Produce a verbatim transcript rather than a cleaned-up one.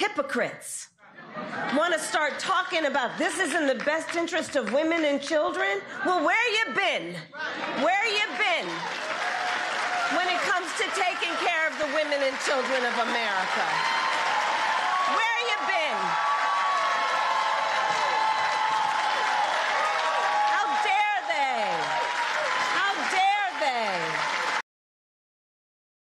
hypocrites want to start talking about this is in the best interest of women and children. Well, where you been? Where you been when it comes to taking care of the women and children of America? Where you been?